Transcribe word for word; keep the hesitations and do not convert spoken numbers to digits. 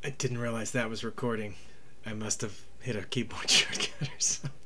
I didn't realize that was recording. I must have hit a keyboard shortcut or something.